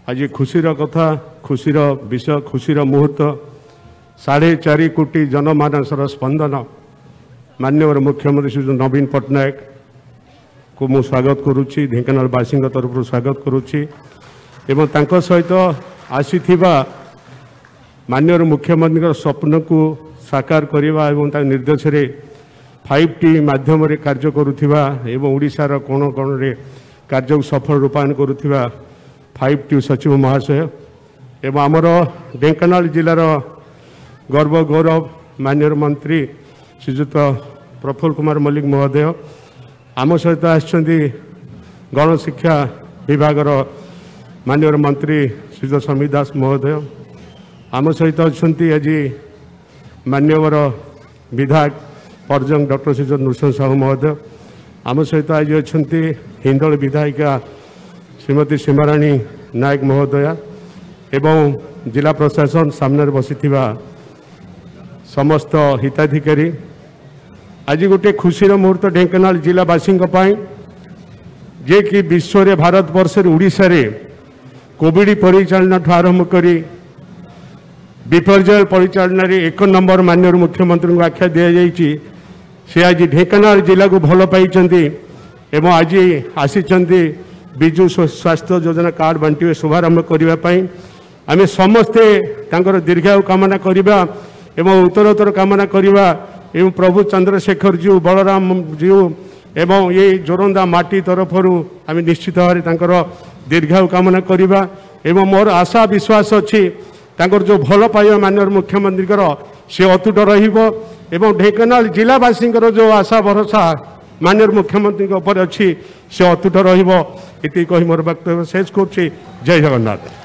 आज खुशीर कथा खुशीर विषय खुशीर मुहूर्त 4.5 कोटी जनमानसर स्पंदन माननीय मुख्यमंत्री श्री नवीन पट्टनायक को मु स्वागत करुच्ची ढेंकानालवासी तरफ स्वागत करुच्ची एवं तांको सहित आसीथिबा माननीय मुख्यमंत्री स्वप्न को साकार करने एवं निर्देश 5T माध्यम कार्य करुथिबा एवं ओडिशार कोण कोण रे कार्य सफल रूपायन करुथिबा 5T सचिव महाशय एवं आमर ढेंकानाल जिलार गर्व गौरव माननीय मंत्री श्रीजुत प्रफुल्ल कुमार मल्लिक महोदय आम सहित आछंती गणशिक्षा विभाग माननीय मंत्री श्रीजुत समीर दास महोदय आम सहित अच्छा आज माननीय विधायक पर्जंग डॉक्टर श्रीजुत नृसिंह साहू महोदय आम सहित आज अच्छा हिंदोल विधायिका श्रीमती सीमाराणी नायक महोदया एवं जिला प्रशासन सामने बसी समस्त हिताधिकारी आज गोटे खुशीर मुहूर्त ढेंकानाल जिलावासी जे कि विश्व रे भारत वर्ष ओडिशा रे कोविड परिचालना आरंभ करी विपर्यय परिचालना रे 1 नंबर माननीय मुख्यमंत्री को आख्या दि जाइए से आज ढेंकानाल जिला को भल पाई एवं आज आसी विजु स्वास्थ्य योजना कार्ड बांटे शुभारंभ करने आम समस्ते दीर्घायु कामना करवा एवं उत्तरोत्तर कामना करवा एवं प्रभु चंद्रशेखर जी बलराम जी एवं ये जोरंदा माटी तरफ आम निश्चित भाव दीर्घायु कामना करवा एवं मोर आशा विश्वास अच्छी जो भल पाइबा माननीय मुख्यमंत्री से अतुट एवं ढेंकानाल जिलावासी जो आशा भरोसा माननीय मुख्यमंत्री अच्छी से अतुट रही कही मोर वक्तव्य शेष कर जय जगन्नाथ।